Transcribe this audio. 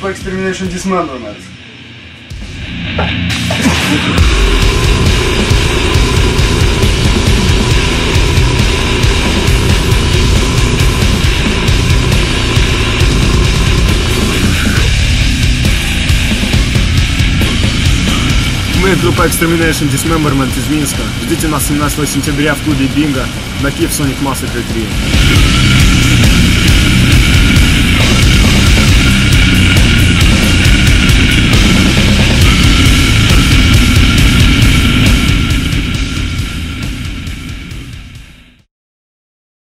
группа Extermination Dismemberment. Мы группа Extermination Dismemberment из Минска. Ждите нас 17 сентября в клубе Бинго на Kiev Sonic Massacre 3.